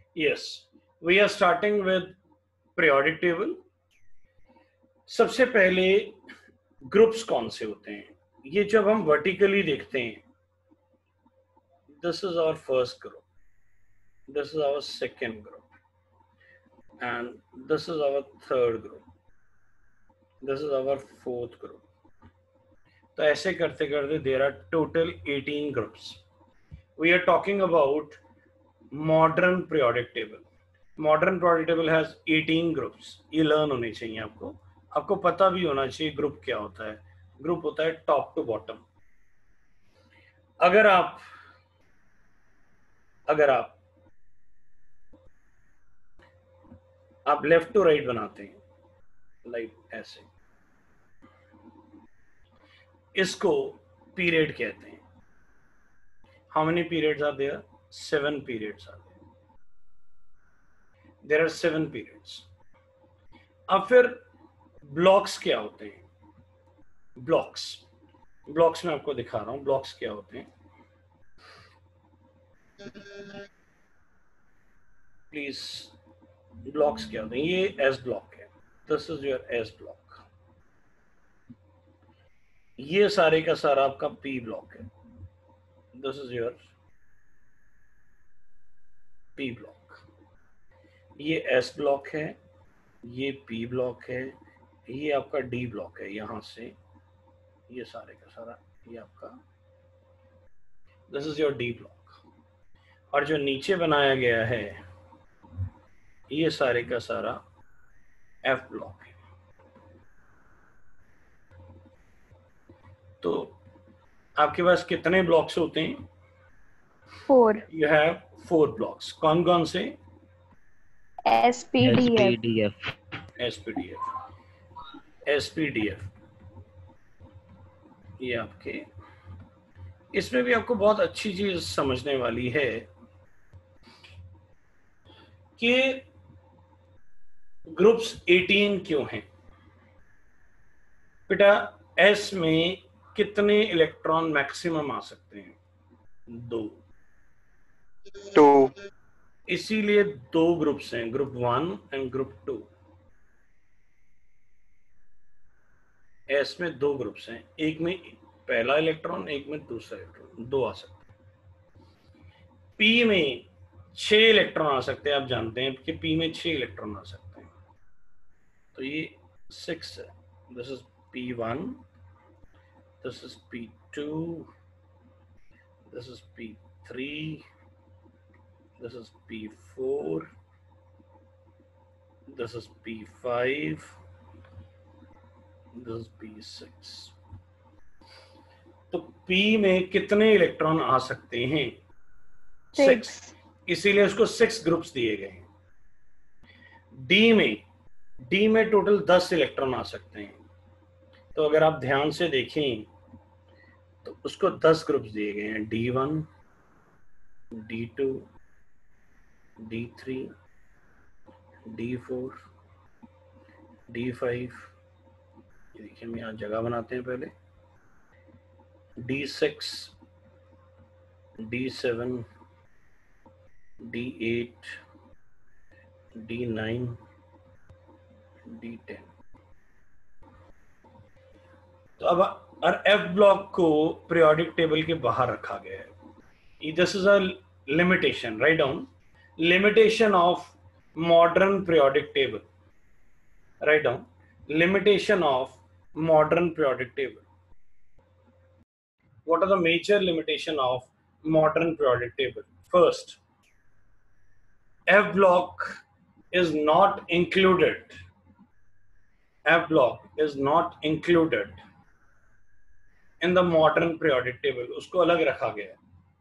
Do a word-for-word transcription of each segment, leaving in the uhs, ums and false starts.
Yes, we are starting with periodic table. सबसे पहले groups कौन से होते हैं? ये जब हम वर्टिकली देखते हैं, this is our first group, this is our second group, and this is our third group, this is our fourth group. तो ऐसे करते करते there are total eighteen groups. We are talking about modern periodic table. Modern periodic table has eighteen groups. ये learn होने चाहिए आपको. आपको पता भी होना चाहिए ग्रुप क्या होता है. ग्रुप होता है टॉप टू बॉटम. अगर आप अगर आप आप लेफ्ट टू राइट बनाते हैं, लाइक ऐसे, इसको पीरियड कहते हैं. How many periods are there? Seven periods are there. There are seven periods. अब फिर ब्लॉक्स क्या होते हैं? ब्लॉक्स ब्लॉक्स में आपको दिखा रहा हूं ब्लॉक्स क्या होते हैं. प्लीज, ब्लॉक्स क्या होते हैं? ये एस ब्लॉक है. This is your S block. ये सारे का सारा आपका पी ब्लॉक है. This is your P block. ये एस ब्लॉक है, ये पी ब्लॉक है, ये आपका डी ब्लॉक है. यहां से ये सारे का सारा ये आपका, this is your D block. और जो नीचे बनाया गया है ये सारे का सारा एफ ब्लॉक है. तो आपके पास कितने ब्लॉक्स होते हैं? Four. You have four blocks. कौन कौन से? S P D F. S P D F. S P D F ये आपके. इसमें भी आपको बहुत अच्छी चीज समझने वाली है कि ग्रुप्स अठारह क्यों हैं. बेटा, एस में कितने इलेक्ट्रॉन मैक्सिमम आ सकते हैं? दो. टू. इसीलिए दो ग्रुप्स हैं, group one and group two. S में दो ग्रुप्स हैं, एक में पहला इलेक्ट्रॉन, एक में दूसरा इलेक्ट्रॉन. दो आ सकते हैं. पी में छह इलेक्ट्रॉन आ सकते हैं. आप जानते हैं कि पी में छह इलेक्ट्रॉन आ सकते हैं. तो ये सिक्स है. This is P one, this is P two, this is P three, this is P four, this is P five, this is P six. तो P में कितने इलेक्ट्रॉन आ सकते हैं? सिक्स. इसीलिए उसको सिक्स ग्रुप्स दिए गए हैं. D में D में टोटल दस इलेक्ट्रॉन आ सकते हैं. तो अगर आप ध्यान से देखें तो उसको दस ग्रुप्स दिए गए हैं. D one, D two, D three, D four, D five. देखिए हम यहाँ जगह बनाते हैं पहले. D six, D seven, D eight, D nine, D ten. तो अब और एफ ब्लॉक को पीरियोडिक टेबल के बाहर रखा गया है. This is a limitation. Write down limitation of modern periodic table. Write down limitation of modern periodic table. What are the major limitation of modern periodic table? First, F block is not included. F block is not included in the modern periodic table. उसको अलग रखा गया है.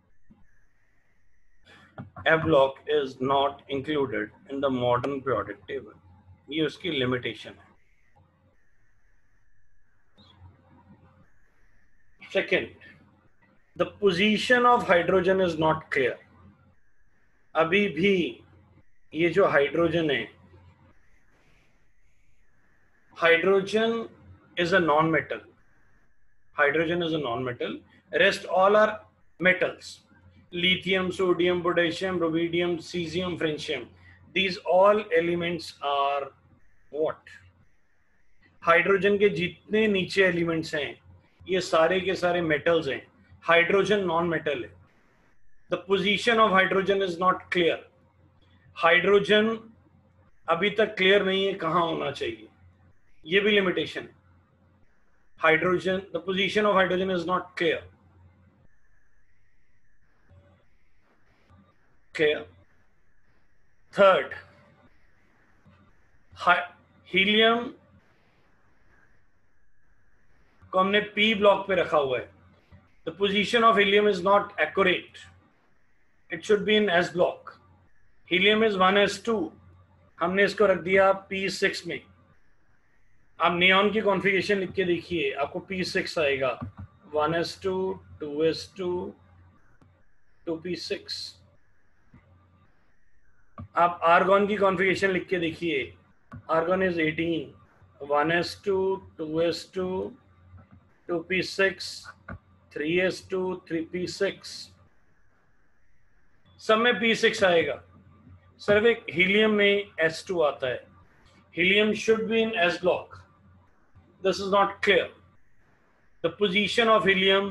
F block is not included in the modern periodic table. ये उसकी limitation है. Second, the position of hydrogen is not clear. अभी भी ये जो हाइड्रोजन है, hydrogen is a non-metal. Hydrogen is a non-metal. Rest all are metals. lithium, sodium, potassium, rubidium, cesium, francium. These all elements are what? Hydrogen के जितने नीचे elements हैं ये सारे के सारे मेटल्स हैं. हाइड्रोजन नॉन मेटल है. The position of hydrogen is not clear. Hydrogen अभी तक क्लियर नहीं है कहां होना चाहिए. ये भी लिमिटेशन है. Hydrogen, the position of hydrogen is not clear. Clear. Third, helium को हमने पी ब्लॉक पे रखा हुआ है. The position of helium is not accurate. It should be in S block. Helium is one S two. हमने इसको रख दिया पी सिक्स में. आप नियॉन की कॉन्फ़िगरेशन लिख के देखिए, आपको पी सिक्स आएगा. One S two, two S two, two P six. आप आर्गॉन की कॉन्फ़िगरेशन लिख के देखिए. Argon is eighteen. One S two, two S two, two P six, three S two, three P six. सब में P six आएगा. सिर्फ एक हीलियम में एस टू आता है. Helium should be in S block. This is not clear. The position of helium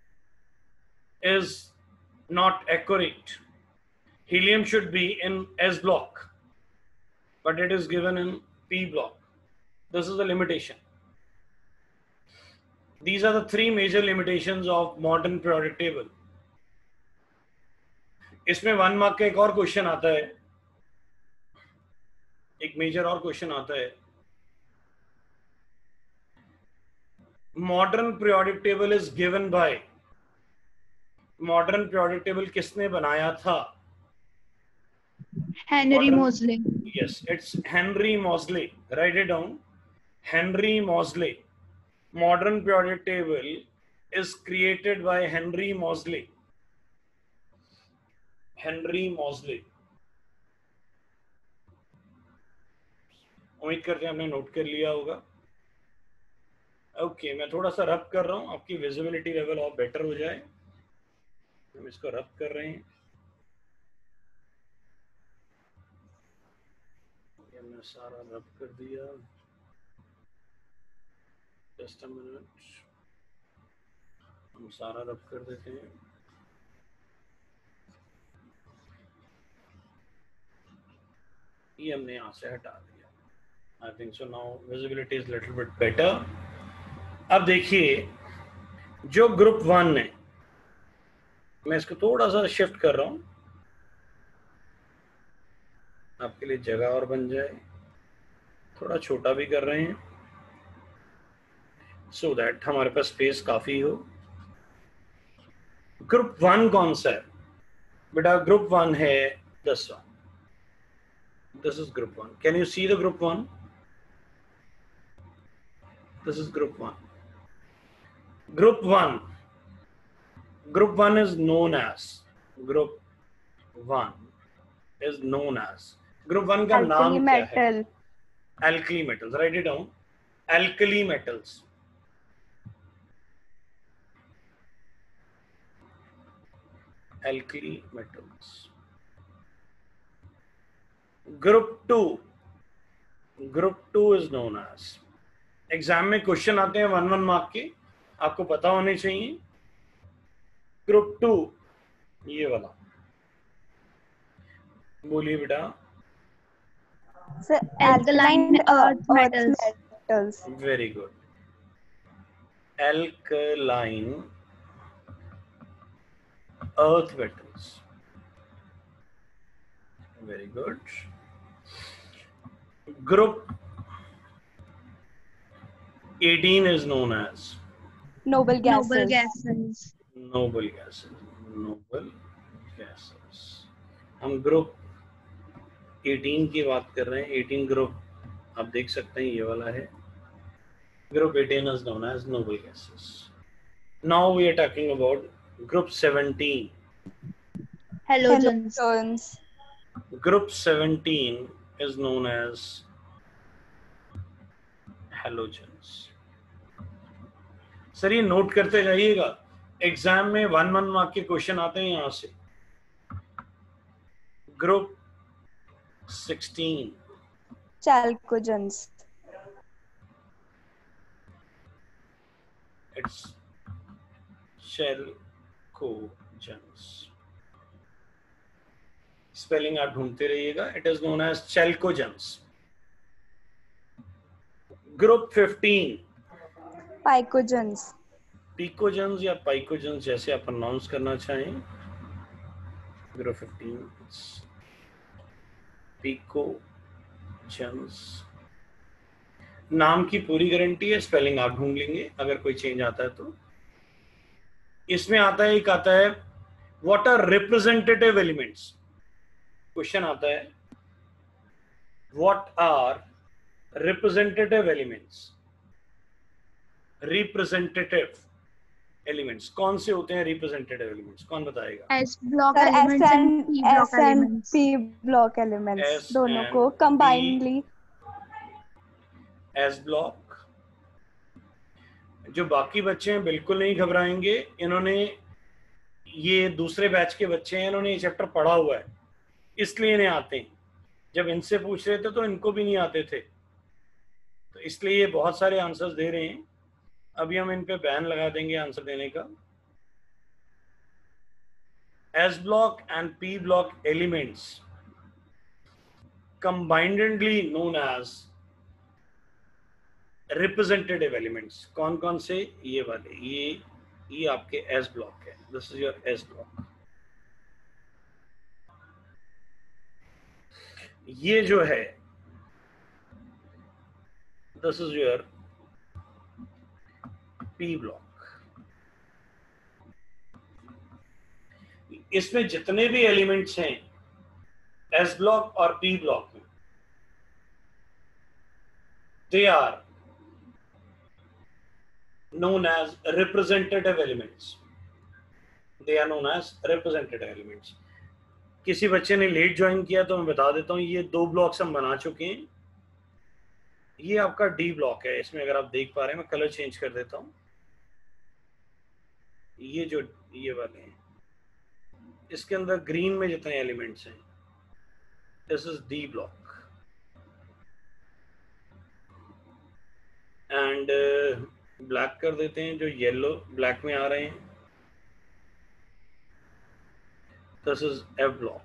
is not accurate. Helium should be in S block, but it is given in P block. This is the limitation. These are the three major limitations of modern periodic table. इसमें one mark का एक और question आता है, एक major और question आता है. Modern periodic table is given by, modern periodic table किसने बनाया था? Henry Moseley. Yes, it's Henry Moseley. Write it down. Henry Moseley. Modern periodic table is created by Henry Moseley. Henry Moseley. उम्मीद करते हैं आपने note कर लिया होगा. ओके, मैं थोड़ा सा रब कर रहा हूं, आपकी विजिबिलिटी लेवल और बेटर हो जाए. हम इसको रब कर रहे हैं. ये हमने सारा रब कर दिया. Just a minute. हम सारा रब कर देते हैं. ये हमने यहाँ से हटा दिया. I think so now visibility is little bit better. अब देखिए, जो ग्रुप वन है, मैं इसको थोड़ा सा शिफ्ट कर रहा हूँ आपके लिए जगह और बन जाए. थोड़ा छोटा भी कर रहे हैं सो so दैट हमारे पास स्पेस काफी हो. ग्रुप वन कौन सा है बेटा? ग्रुप वन है this one. This is group one. Can you see the group one? This is group one. Group one group one is known as group one is known as group one का नाम क्या है? Alkali metals. Write it down. Alkali metals. Alkali metals. Group two. Group two is known as. Exam में question आते हैं one one mark के, आपको पता होने चाहिए. ग्रुप टू ये वाला, बोलिए बेटा. Alkaline earth metals. Very good. Alkaline earth metals. Very good. Group eighteen is known as Noble gases. Noble gases. noble gases. Noble gases. हम ग्रुप eighteen की बात कर रहे हैं. eighteen ग्रुप आप देख सकते हैं, ये वाला है. Group eighteen is known as noble gases. Now we are talking about Group seventeen. Halogens. Halogens. Group seventeen is known as halogens. Sir ये नोट करते जाइएगा, एग्जाम में वन वन मार्क के क्वेश्चन आते हैं यहाँ से. Group sixteen. Chalcogens. It's chalcogens. Spelling आप ढूंढते रहिएगा. It is known as chalcogens. Group fifteen. Picogens. Pnictogens या पाइकोजेंस जैसे आप प्रोनाउंस करना चाहें. Group fifteen. पिकोजेंस. नाम की पूरी गारंटी है, स्पेलिंग आप ढूंढ लेंगे अगर कोई चेंज आता है तो. इसमें आता है, एक आता है what are representative elements. Question आता है what are representative elements. Representative elements कौन से होते हैं? रिप्रेजेंटेटिव एलिमेंट्स कौन बताएगा? S block elements and P block elements. P block elements दोनों को combinedly. S block. जो बाकी बच्चे हैं बिल्कुल नहीं घबराएंगे. इन्होंने, ये दूसरे बैच के बच्चे हैं, इन्होंने ये चैप्टर पढ़ा हुआ है इसलिए इन्हें आते हैं. जब इनसे पूछ रहे थे तो इनको भी नहीं आते थे, तो इसलिए ये बहुत सारे आंसर्स दे रहे हैं. अभी हम इन पे बैन लगा देंगे आंसर देने का. S block and P block elements combinedly known as representative elements. कौन कौन से? ये वाले, ये ये आपके S block है. This is your S block. ये जो है this is your P block. इसमें जितने भी एलिमेंट्स हैं S block और P block में, they are known as representative elements. They are known as representative elements. किसी बच्चे ने लेट ज्वाइन किया तो मैं बता देता हूँ, ये दो ब्लॉक्स हम बना चुके हैं. ये आपका डी ब्लॉक है. इसमें अगर आप देख पा रहे हैं, मैं कलर चेंज कर देता हूँ. ये जो ये वाले हैं, इसके अंदर ग्रीन में जितने एलिमेंट्स हैं, this is D block. And black कर देते हैं जो येलो ब्लैक में आ रहे हैं. This is F block.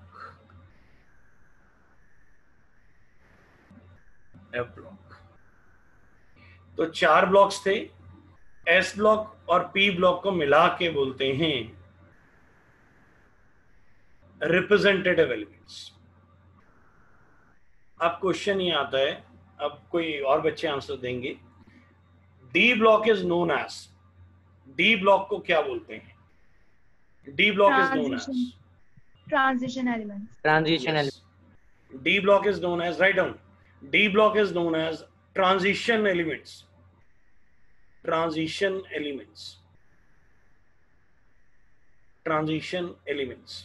F block. तो चार ब्लॉक्स थे. एस ब्लॉक और पी ब्लॉक को मिला के बोलते हैं रिप्रेजेंटेटिव एलिमेंट्स. अब क्वेश्चन ये आता है, अब कोई और बच्चे आंसर देंगे. D block is known as, D block को क्या बोलते हैं? D block is known as transition elements. Transition yes. D block is known as, write down, D block is known as transition elements. Transition elements. Transition elements.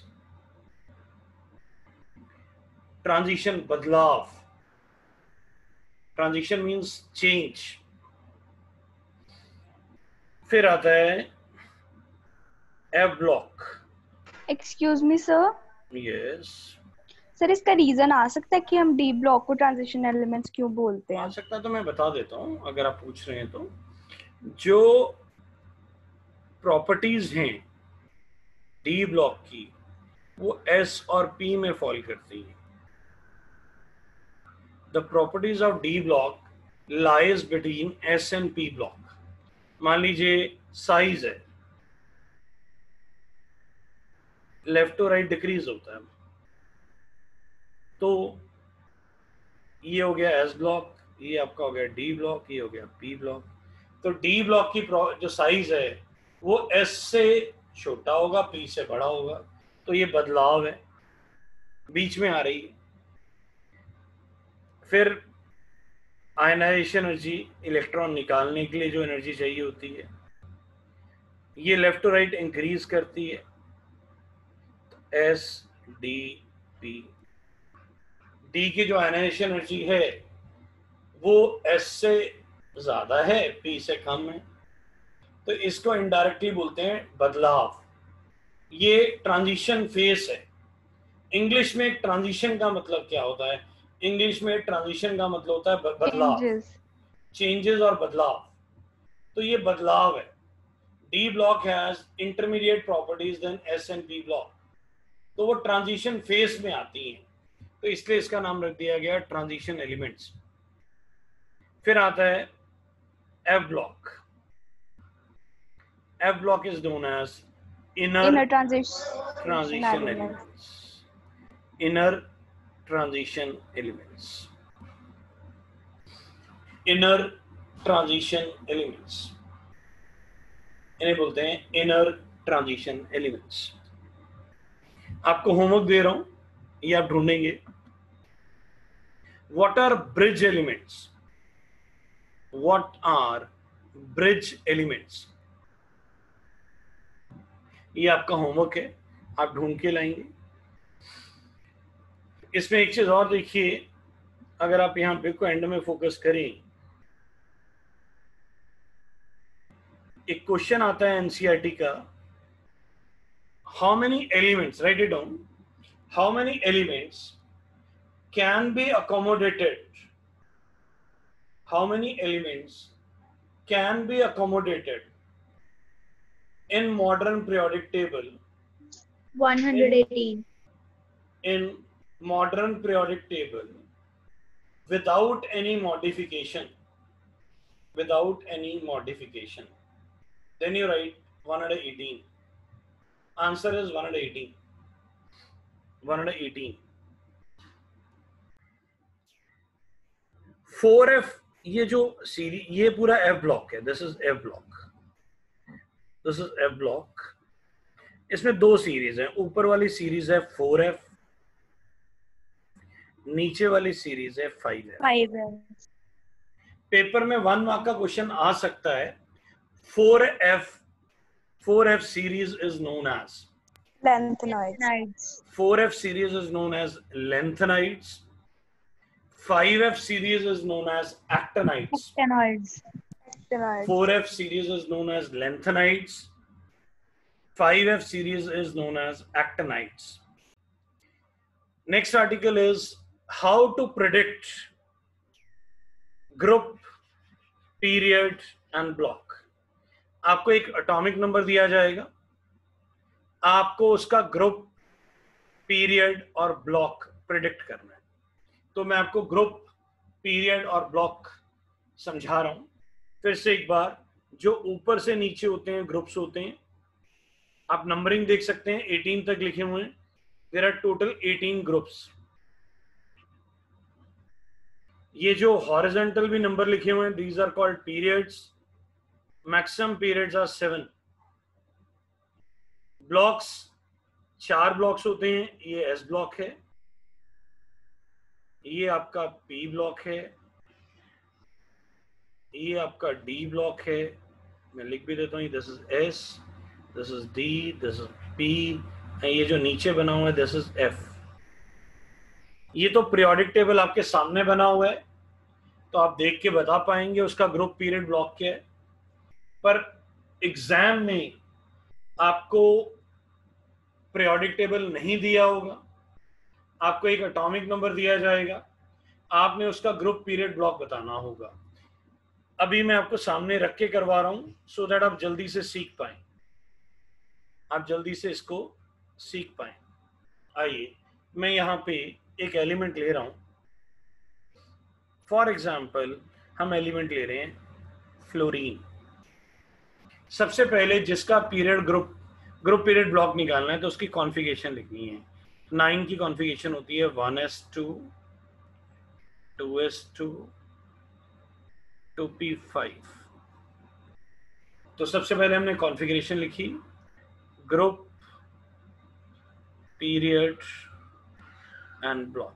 Transition बदलाव. Transition means change. फिर आता है F block. Excuse me, sir. Yes. Sir, इसका reason आ सकता है कि हम डी ब्लॉक को ट्रांजिशन एलिमेंट्स क्यों बोलते हैं? आ सकता है तो मैं बता देता हूं अगर आप पूछ रहे हैं तो. जो प्रॉपर्टीज हैं डी ब्लॉक की, वो एस और पी में फॉल करती हैं. The properties of D block lies between S and P block. मान लीजिए साइज है, लेफ्ट टू राइट डिक्रीज होता है, तो ये हो गया एस ब्लॉक, ये आपका हो गया डी ब्लॉक, ये हो गया पी ब्लॉक. तो डी ब्लॉक की जो साइज है वो एस से छोटा होगा, पी से बड़ा होगा. तो ये बदलाव है, बीच में आ रही है. फिर आयनाइजेशन एनर्जी, इलेक्ट्रॉन निकालने के लिए जो एनर्जी चाहिए होती है, ये लेफ्ट टू राइट इंक्रीज करती है. S D P. डी की जो आयनाइजेशन एनर्जी है वो एस से ज्यादा है, पी से कम है, तो इसको इनडायरेक्टली बोलते हैं बदलाव. ये ट्रांजिशन फेस है. इंग्लिश में ट्रांजिशन का मतलब क्या होता है? इंग्लिश में ट्रांजिशन का मतलब होता है बदलाव, चेंजेस और बदलाव। तो ये बदलाव है। D block has intermediate properties than S and P block, तो वो ट्रांजिशन फेज में आती हैं, तो इसलिए इसका नाम रख दिया गया ट्रांजिशन एलिमेंट्स। फिर आता है F block. F block is known as inner transition elements. Inner transition elements, inner transition elements, इन्हें बोलते हैं इनर ट्रांजिशन एलिमेंट्स। आपको होमवर्क दे रहा हूं, ये आप ढूंढेंगे। What are bridge elements? What are bridge elements? ये आपका होमवर्क है, आप ढूंढ के लाएंगे। इसमें एक चीज और देखिए, अगर आप यहां पे को एंड में फोकस करें, एक क्वेश्चन आता है एनसीईआरटी का, how many elements, write it down, how many elements can be accommodated, how many elements can be accommodated in modern periodic table? one hundred eighteen. In, in modern periodic table without any modification, without any modification, then you write one hundred eighteen. Answer is one hundred eighteen. one hundred eighteen. Four F, ये जो series, ये पूरा F block है, this is F block, this is F block. इसमें दो series हैं, ऊपर वाली सीरीज है फोर एफ, नीचे वाली सीरीज है फाइव एफ। पेपर में वन मार्क का क्वेश्चन आ सकता है। Four F, four F series is known as lengthenides. Four F series is known as lanthanides. five F series is known as actinides. Actinoids. four F series is known as lanthanides. five F series is known as actinides. Next article is how to predict group, period and block. आपको एक atomic number दिया जाएगा, आपको उसका group, period और block predict करना है। तो मैं आपको ग्रुप, पीरियड और ब्लॉक समझा रहा हूं फिर से एक बार। जो ऊपर से नीचे होते हैं ग्रुप्स होते हैं, आप नंबरिंग देख सकते हैं, अठारह तक लिखे हुए हैं। देयर आर टोटल अठारह ग्रुप्स। ये जो हॉरिजॉन्टल भी नंबर लिखे हुए हैं, these are called periods. Maximum periods are seven. Blocks, चार ब्लॉक्स होते हैं, ये एस ब्लॉक है, ये आपका पी ब्लॉक है, ये आपका डी ब्लॉक है, मैं लिख भी देता हूँ, this is s, this is d, this is p, ये जो नीचे बना हुआ है दिस इज एफ। ये तो पीरियोडिक टेबल आपके सामने बना हुआ है, तो आप देख के बता पाएंगे उसका ग्रुप, पीरियड, ब्लॉक क्या है। पर एग्जाम में आपको पीरियोडिक टेबल नहीं दिया होगा, आपको एक एटॉमिक नंबर दिया जाएगा, आपने उसका ग्रुप, पीरियड, ब्लॉक बताना होगा। अभी मैं आपको सामने रख के करवा रहा हूं सो दैट आप जल्दी से सीख पाए, आप जल्दी से इसको सीख पाए। आइए मैं यहां पे एक एलिमेंट ले रहा हूं। फॉर एग्जाम्पल हम एलिमेंट ले रहे हैं फ्लोरीन। सबसे पहले जिसका period, group group period, block निकालना है तो उसकी कॉन्फ़िगरेशन लिखनी है। नाइन की कॉन्फ़िगरेशन होती है one S two, two S two, two P five. तो सबसे पहले हमने कॉन्फ़िगरेशन लिखी, ग्रुप, पीरियड एंड ब्लॉक।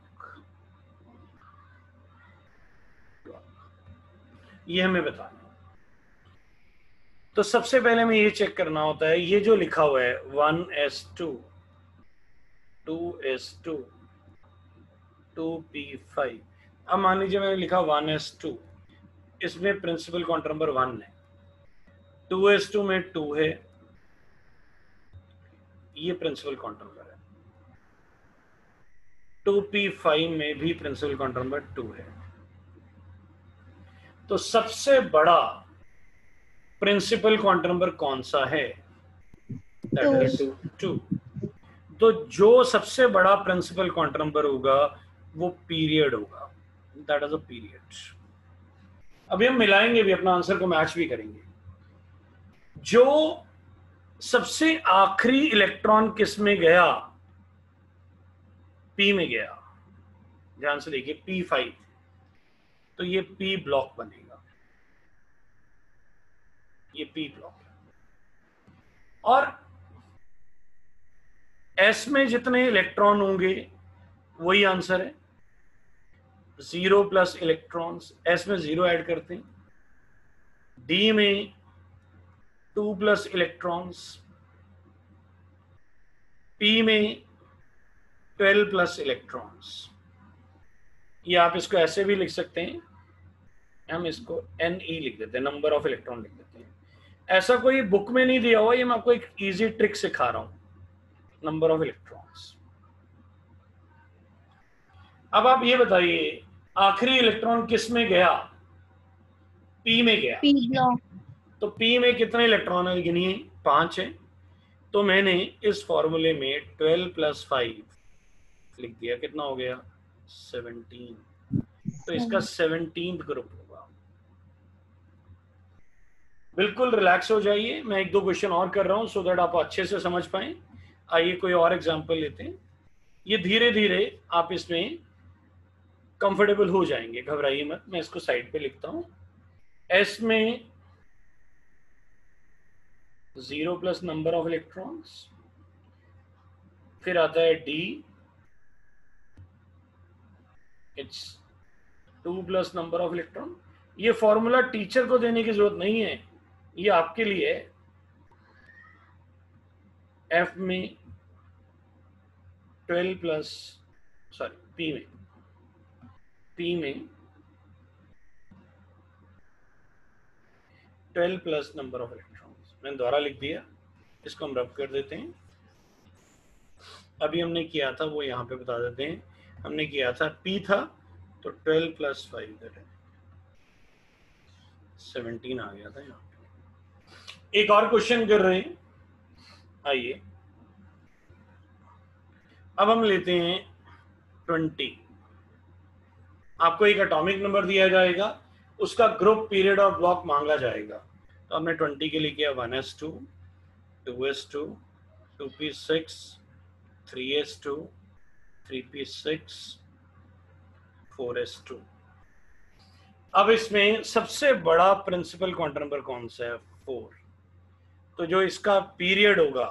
ये हमें बताना। तो सबसे पहले हमें ये चेक करना होता है, ये जो लिखा हुआ है one S two, two S two, two P five. अब मान लीजिए मैंने लिखा वन एस टू, इसमें प्रिंसिपल क्वांटम नंबर वन है, टू एस टू में टू है, ये प्रिंसिपल क्वांटम नंबर है। टू पी फाइव में भी प्रिंसिपल क्वांटम नंबर टू है। तो सबसे बड़ा प्रिंसिपल क्वांटम नंबर कौन सा है? That is two. तो जो सबसे बड़ा प्रिंसिपल क्वांटम नंबर होगा वो पीरियड होगा, दैट इज अ पीरियड। अभी हम मिलाएंगे भी, अपना आंसर को मैच भी करेंगे। जो सबसे आखिरी इलेक्ट्रॉन किस में गया? पी में गया। ध्यान से देखिए, पी फाइव, तो ये पी ब्लॉक बनेगा, ये पी ब्लॉक है। और एस में जितने इलेक्ट्रॉन होंगे वही आंसर है, जीरो प्लस इलेक्ट्रॉन्स। एस में जीरो ऐड करते हैं। डी में टू प्लस इलेक्ट्रॉन्स, पी में ट्वेल्व प्लस इलेक्ट्रॉन्स। ये आप इसको ऐसे भी लिख सकते हैं, हम इसको एन ई लिख देते हैं, नंबर ऑफ इलेक्ट्रॉन लिख देते हैं। ऐसा कोई बुक में नहीं दिया हुआ, ये मैं आपको एक इजी ट्रिक सिखा रहा हूं, नंबर ऑफ इलेक्ट्रॉन्स। अब आप ये बताइए, आखिरी इलेक्ट्रॉन किस में गया? पी में गया। P block. तो पी में कितने इलेक्ट्रॉन है गिनिए? पांच है। तो मैंने इस फॉर्मूले में ट्वेल्व प्लस फाइव लिख दिया, कितना हो गया? सेवनटीन। तो इसका सेवनटीन ग्रुप होगा। बिल्कुल रिलैक्स हो जाइए, मैं एक दो क्वेश्चन और कर रहा हूं सो दैट आप अच्छे से समझ पाए। आइए कोई और एग्जांपल लेते हैं। ये धीरे धीरे आप इसमें कंफर्टेबल हो जाएंगे, घबराइए मत। मैं इसको साइड पे लिखता हूं। एस में zero plus number of electrons, फिर आता है d, it's two plus number of electron. ये फॉर्मूला टीचर को देने की जरूरत नहीं है, ये आपके लिए है। एफ में ट्वेल्व प्लस, सॉरी पी में पी में twelve plus number of electrons. मैंने दोबारा लिख दिया, इसको हम रब कर देते हैं। अभी हमने किया था वो यहाँ पे बता देते हैं। हमने किया था पी था तो ट्वेल्व प्लस फाइव, दैट है सेवनटीन आ गया था यहाँ पे। एक और क्वेश्चन कर रहे हैं, आइए। अब हम लेते हैं ट्वेंटी। आपको एक एटॉमिक नंबर दिया जाएगा, उसका ग्रुप, पीरियड और ब्लॉक मांगा जाएगा। तो हमने ट्वेंटी के लिए किया one S two, two S two, two P six, three S two, three P six, four S two. अब इसमें सबसे बड़ा प्रिंसिपल क्वांटम नंबर कौन सा है? फोर। तो जो इसका पीरियड होगा,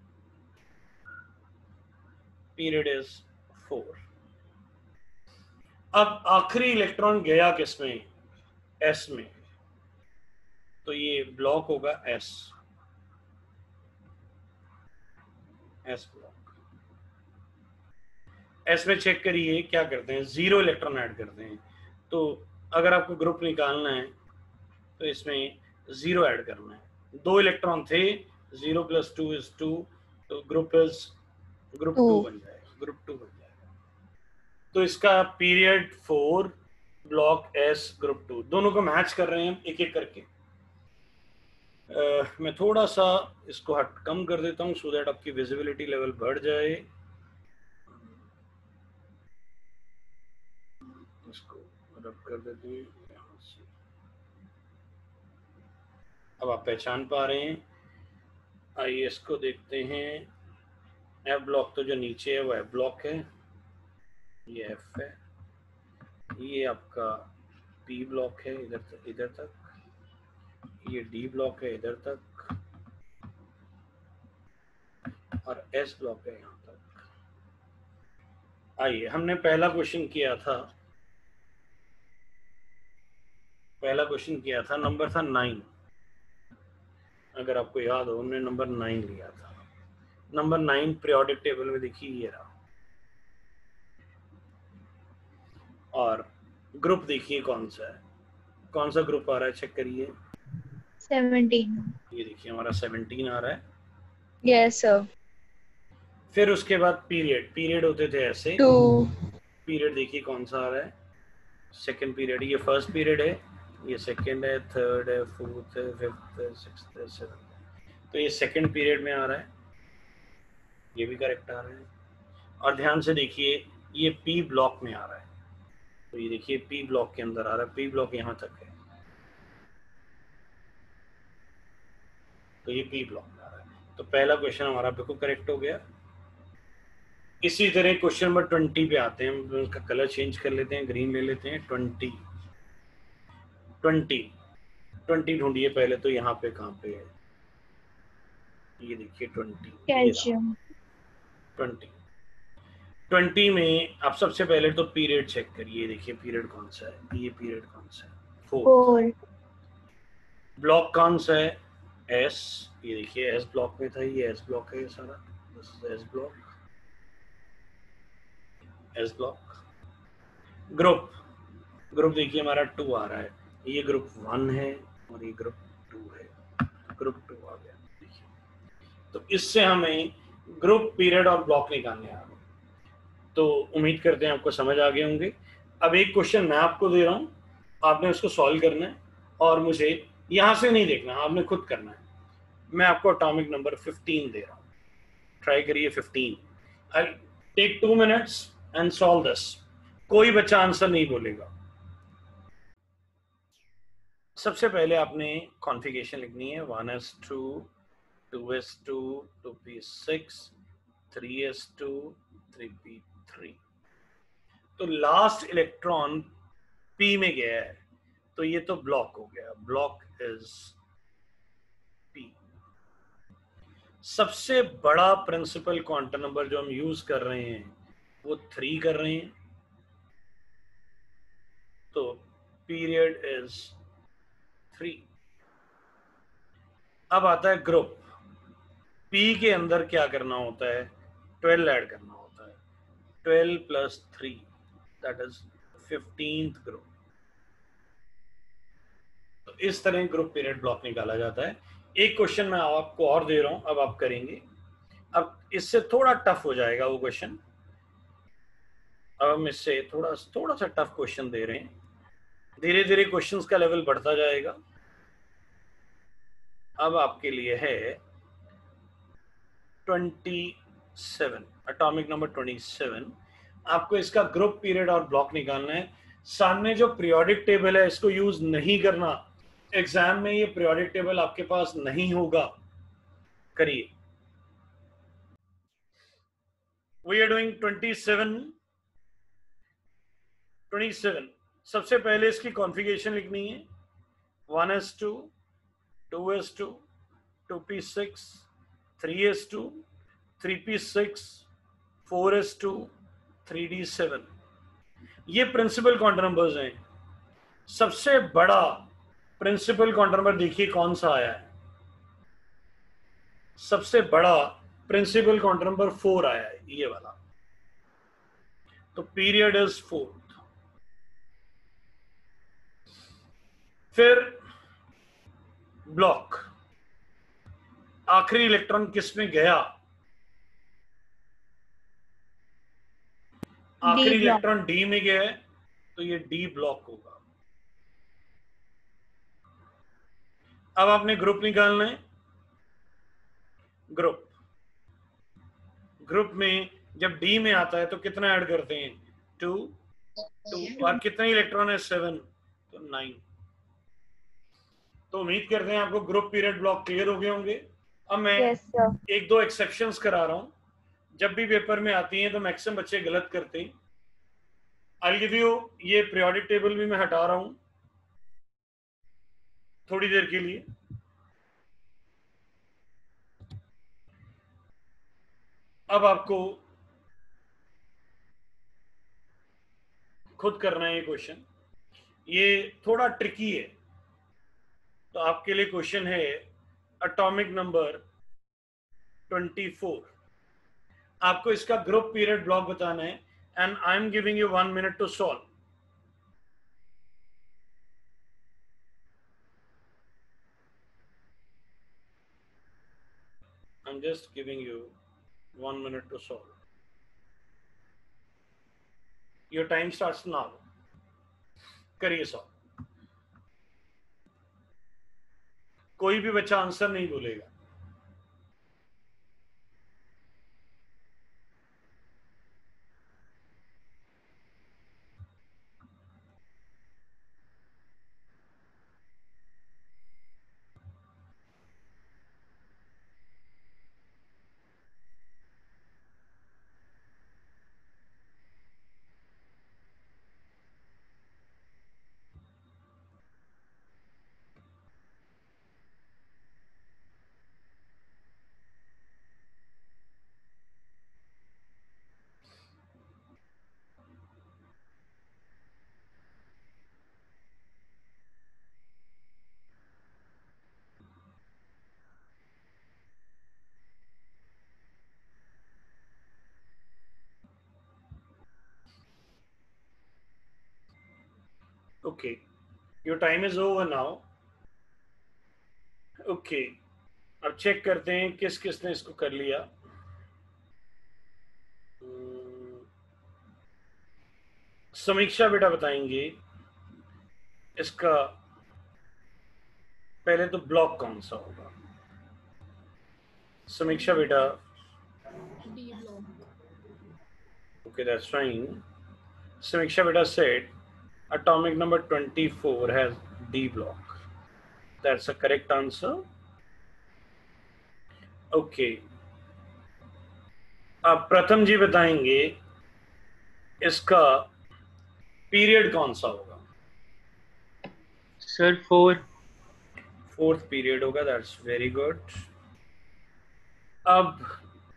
पीरियड इज फोर। अब आखिरी इलेक्ट्रॉन गया किसमें? एस में। तो ये ब्लॉक होगा एस, एस ब्लॉक। एस में चेक करिए क्या करते हैं, जीरो इलेक्ट्रॉन ऐड करते हैं। तो अगर आपको ग्रुप निकालना है तो इसमें जीरो ऐड करना है। दो इलेक्ट्रॉन थे, zero plus two is two, तो ग्रुप इज ग्रुप टू बन जाएगा, ग्रुप टू बन जाएगा। तो इसका period four, block s, group two, दोनों को मैच कर रहे हैं हम एक एक करके। uh, मैं थोड़ा सा इसको हट कम कर देता हूं सो दैट आपकी विजिबिलिटी लेवल बढ़ जाए। इसको रब कर देते हैं यहाँ से। अब आप पहचान पा रहे हैं। आइए इसको देखते हैं। एफ ब्लॉक तो जो नीचे है वो एफ ब्लॉक है, ये एफ है। ये आपका पी ब्लॉक है इधर तक, इधर तक। ये डी ब्लॉक है इधर तक, और एस ब्लॉक है यहाँ तक। आइए, हमने पहला क्वेश्चन किया था, पहला क्वेश्चन किया था, नंबर था नाइन। अगर आपको याद हो, हमने नंबर नाइन लिया था। नंबर नाइन पीरियोडिक टेबल में देखिए ये रहा, और ग्रुप देखिए कौन सा है, कौन सा ग्रुप आ रहा है चेक करिए। सेवनटीन। ये देखिए हमारा सेवनटीन आ रहा है। Yes sir. फिर उसके बाद पीरियड, पीरियड होते थे ऐसे। टू पीरियड देखिए कौन सा आ रहा है, सेकंड पीरियड, ये फर्स्ट पीरियड है, ये सेकंड है, थर्ड है, फोर्थ है, फिफ्थ है, सिक्स्थ है, सेवंथ है, तो ये सेकंड पीरियड में आ रहा है, ये भी करेक्ट आ रहा है। और ध्यान से देखिए ये पी ब्लॉक में आ रहा है, तो ये देखिए पी ब्लॉक के अंदर आ रहा है, पी ब्लॉक यहां तक है, तो ये पी ब्लॉक में आ रहा है। तो पहला क्वेश्चन हमारा बिल्कुल करेक्ट हो गया। इसी तरह क्वेश्चन नंबर ट्वेंटी पे आते हैं, हम उसका कलर चेंज कर लेते हैं, ग्रीन ले लेते हैं। ट्वेंटी ट्वेंटी ट्वेंटी ढूंढिए पहले, तो यहाँ पे कहाँ पे है, ये देखिए ट्वेंटी, कैल्शियम। ट्वेंटी ट्वेंटी में आप सबसे पहले तो पीरियड चेक करिए, देखिए पीरियड कौन सा है, ये पीरियड कौन सा है, फोर। फोर। ब्लॉक कौन सा है, एस, ये देखिए एस ब्लॉक में था, ये एस ब्लॉक है, ये सारा s block, s block. Group, group देखिए हमारा टू आ रहा है, ये ग्रुप वन है और ये ग्रुप टू है, ग्रुप टू आ गया, देखिए। तो इससे हमें ग्रुप, पीरियड और ब्लॉक निकालने आ गए। तो उम्मीद करते हैं आपको समझ आ गए होंगे। अब एक क्वेश्चन मैं आपको दे रहा हूं, आपने उसको सॉल्व करना है और मुझे यहां से नहीं देखना, आपने खुद करना है। मैं आपको एटॉमिक नंबर फिफ्टीन दे रहा हूं, ट्राई करिए fifteen. I take two minutes and solve this. कोई बच्चा आंसर नहीं बोलेगा। सबसे पहले आपने कॉन्फ़िगरेशन लिखनी है, one S two, two S two, two P six, three S two, three p three. तो लास्ट इलेक्ट्रॉन पी में गया है, तो ये तो ब्लॉक हो गया, ब्लॉक इज पी। सबसे बड़ा प्रिंसिपल क्वांटम नंबर जो हम यूज कर रहे हैं वो थ्री कर रहे हैं, तो पीरियड इज थ्री। अब आता है ग्रुप, पी के अंदर क्या करना होता है, ट्वेल्व ऐड करना होता है, twelve plus three that is fifteenth group. तो इस तरह ग्रुप पीरियड ब्लॉक निकाला जाता है। एक क्वेश्चन मैं आपको और दे रहा हूं, अब आप करेंगे। अब इससे थोड़ा टफ हो जाएगा वो क्वेश्चन, अब हम इससे थोड़ा थोड़ा सा टफ क्वेश्चन दे रहे हैं, धीरे धीरे क्वेश्चंस का लेवल बढ़ता जाएगा। अब आपके लिए है twenty seven, atomic number twenty seven. आपको इसका ग्रुप, पीरियड और ब्लॉक निकालना है। सामने जो पीरियोडिक टेबल है इसको यूज नहीं करना, एग्जाम में ये पीरियोडिक टेबल आपके पास नहीं होगा। करिए, we are doing twenty seven. Twenty seven सबसे पहले इसकी कॉन्फ़िगरेशन लिखनी है, one S two, two S two, two P six, three S two, three P six, four S two, three d seven. ये प्रिंसिपल क्वांटम नंबर्स हैं। सबसे बड़ा principal quantum number देखिए कौन सा आया है, सबसे बड़ा प्रिंसिपल क्वांटम नंबर फोर आया है, ये वाला। तो पीरियड इज फोर्थ। फिर ब्लॉक, आखिरी इलेक्ट्रॉन किस में गया, आखिरी इलेक्ट्रॉन डी में गया है, तो ये डी ब्लॉक होगा। अब आपने ग्रुप निकालना है। ग्रुप, ग्रुप में जब डी में आता है तो कितना ऐड करते हैं, टू, टू, और कितने इलेक्ट्रॉन है, सेवन, तो नाइन। तो उम्मीद करते हैं आपको ग्रुप, पीरियड, ब्लॉक क्लियर हो गए होंगे। अब मैं yes, एक दो एक्सेप्शंस करा रहा हूं, जब भी पेपर में आती हैं तो मैक्सिमम बच्चे गलत करते हैं। आई गिव यू, ये पीरियोडिक टेबल भी मैं हटा रहा हूं थोड़ी देर के लिए। अब आपको खुद करना है ये क्वेश्चन, ये थोड़ा ट्रिकी है। तो आपके लिए क्वेश्चन है एटॉमिक नंबर ट्वेंटी फोर। आपको इसका ग्रुप, पीरियड, ब्लॉक बताना है and I am giving you one minute to solve. I'm just giving you One minute to solve. Your time starts now. करिए सॉल्व. कोई भी बच्चा आंसर नहीं बोलेगा. Okay, your time is over now. Okay, अब check करते हैं किस किसने इसको कर लिया. समीक्षा बेटा बताएंगे इसका पहले तो ब्लॉक कौन सा होगा. समीक्षा बेटा. D block. Okay, that's fine. Samiksha beta said atomic number twenty-four has D block. That's a correct answer. Okay. अब प्रथम जी बताएंगे इसका पीरियड कौन सा होगा. Sir four. फोर्थ पीरियड होगा. That's very good. अब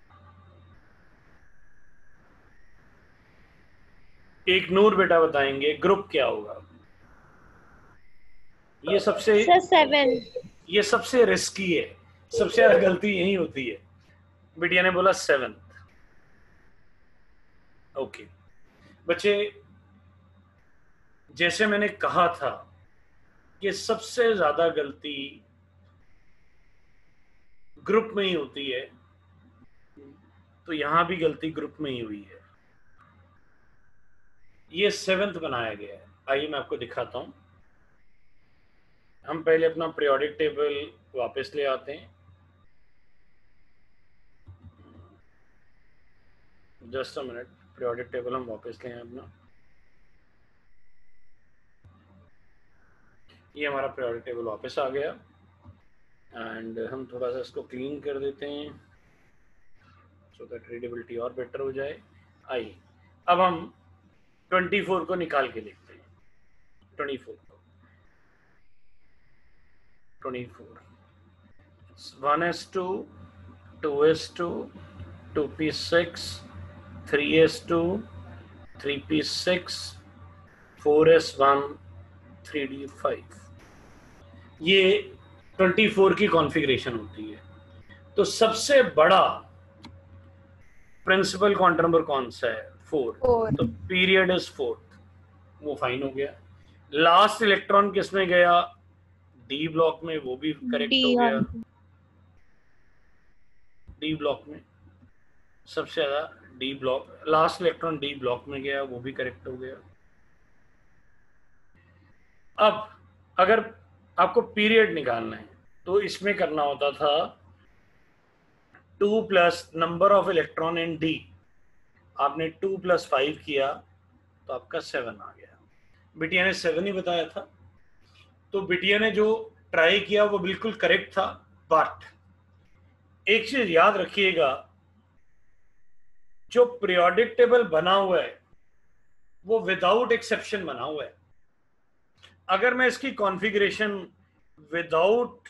एक नूर बेटा बताएंगे ग्रुप क्या होगा. ये सबसे सेवन. ये सबसे रिस्की है. सबसे ज्यादा गलती यही होती है. बिटिया ने बोला सेवन. ओके बच्चे, जैसे मैंने कहा था कि सबसे ज्यादा गलती ग्रुप में ही होती है, तो यहां भी गलती ग्रुप में ही हुई है. ये सेवेंथ बनाया गया है. आइए मैं आपको दिखाता हूं. हम पहले अपना पीरियोडिक टेबल वापस ले आते हैं. Just a minute. Periodic table हम वापस ले आए अपना. ये हमारा पीरियोडिक टेबल वापस आ गया. एंड हम थोड़ा सा इसको क्लीन कर देते हैं सो दैट रीडेबिलिटी और बेटर हो जाए. आइए अब हम चौबीस को निकाल के देखते हैं. चौबीस को चौबीस one S two, two S two, two P six, three S two, three P six, four S one, three d five. ये चौबीस की कॉन्फ़िगरेशन होती है. तो सबसे बड़ा प्रिंसिपल क्वांटम नंबर कौन सा है? फोर. तो पीरियड इज फोर्थ. वो फाइन हो गया. लास्ट इलेक्ट्रॉन किस में गया? डी ब्लॉक में. वो भी करेक्ट हो गया. डी ब्लॉक में सबसे ज्यादा d block. Last electron d block में गया. वो भी करेक्ट हो गया. अब अगर आपको पीरियड निकालना है तो इसमें करना होता था two plus number of electron in d. आपने टू प्लस फाइव किया तो आपका सेवन आ गया. बिटिया ने सेवन ही बताया था. तो बिटिया ने जो ट्राई किया वो बिल्कुल करेक्ट था. बट एक चीज याद रखिएगा, जो पीरियोडिक टेबल बना हुआ है वो विदाउट एक्सेप्शन बना हुआ है. अगर मैं इसकी कॉन्फ़िगरेशन विदाउट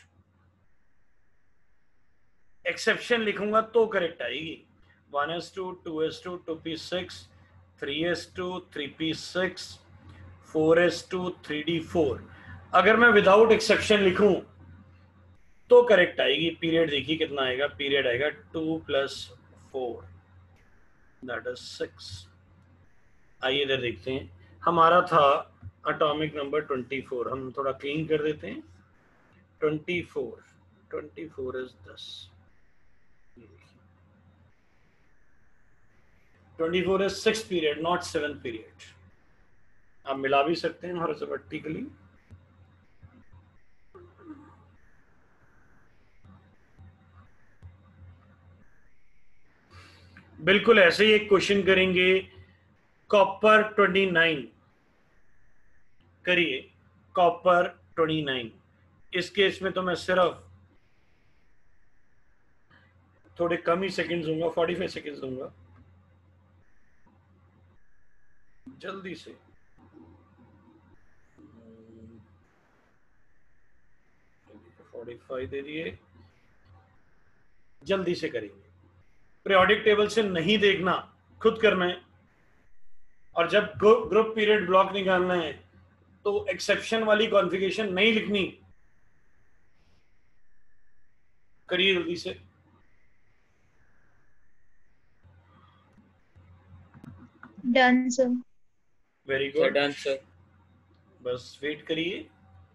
एक्सेप्शन लिखूंगा तो करेक्ट आएगी. One S two, two S two, two P six, three S two, three P six, four S two, three D four. अगर मैं विदाउट एक्सेप्शन लिखूं तो करेक्ट आएगी. पीरियड देखिए कितना आएगा. पीरियड आएगा two plus four, that is six. आइए इधर देखते हैं. हमारा था एटॉमिक नंबर चौबीस. हम थोड़ा क्लीन कर देते हैं. चौबीस, चौबीस इज दस. Twenty four is six period not seven period. आप मिला भी सकते हैं हॉरिजॉन्टली। बिल्कुल ऐसे ही एक क्वेश्चन करेंगे, कॉपर ट्वेंटी नाइन करिए, कॉपर ट्वेंटी नाइन। इस केस में तो मैं सिर्फ थोड़े कम ही सेकंड्स दूंगा, फोर्टी फाइव सेकंड्स दूंगा, जल्दी से। फोर्टी फाइव दे दिए, जल्दी से करेंगे। पीरियोडिक टेबल से नहीं देखना, खुद करना है। और जब ग्रुप पीरियड ब्लॉक निकालना है तो एक्सेप्शन वाली कॉन्फ़िगरेशन नहीं लिखनी। करिए जल्दी से। Done sir. Very good, done sir. बस वेट करिए।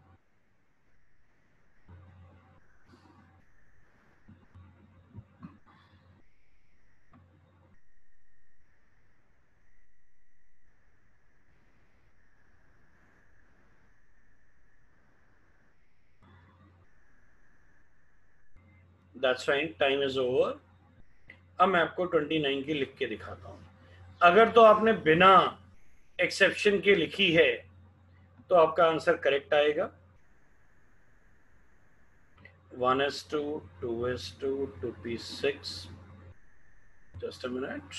That's fine, time is over. अब मैं आपको ट्वेंटी नाइन की लिख के दिखाता हूं। अगर तो आपने बिना एक्सेप्शन के लिखी है तो आपका आंसर करेक्ट आएगा। One S two, two S two, two P six, just a minute,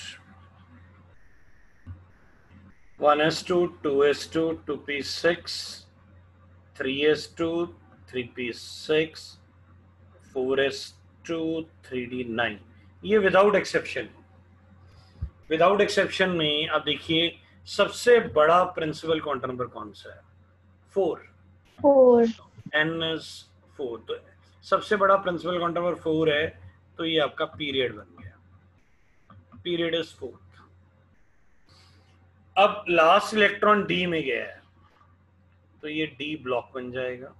one S two, two S two, two P six, three S two, three P six, four S two, three d nine. ये without exception. Without exception में आप देखिए सबसे बड़ा principal quantum number कौन सा है? Four. Four. N is four, तो सबसे बड़ा प्रिंसिपल क्वांटम नंबर फोर है, तो ये आपका पीरियड बन गया। Period is fourth. अब लास्ट इलेक्ट्रॉन डी में गया है तो ये डी ब्लॉक बन जाएगा।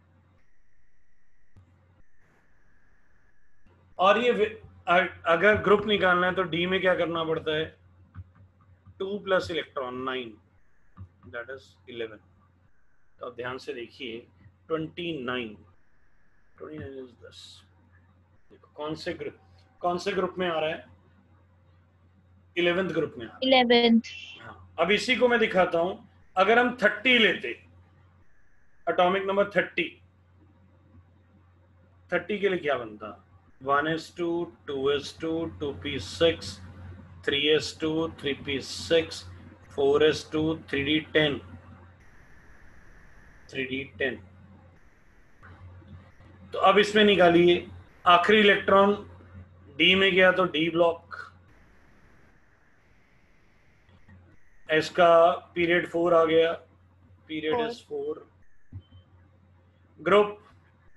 और ये अगर ग्रुप निकालना है तो डी में क्या करना पड़ता है? Two plus electron nine, that is eleven. तो अब ध्यान से देखिए, twenty nine, twenty nine is this. देखो कौन से ग्रुप, कौन से ग्रुप में आ रहा है? इलेवेंथ ग्रुप में आ रहा है। इलेवेंथ। हाँ, अब इसी को मैं दिखाता हूं। अगर हम थर्टी लेते, एटॉमिक नंबर थर्टी, थर्टी के लिए क्या बनता? One S two, two S two, two P six, three S two, three P six, four S two, three d ten, three d ten. तो अब इसमें निकालिए, आखिरी इलेक्ट्रॉन डी में गया तो डी ब्लॉक। इसका पीरियड फोर आ गया, period is four. Group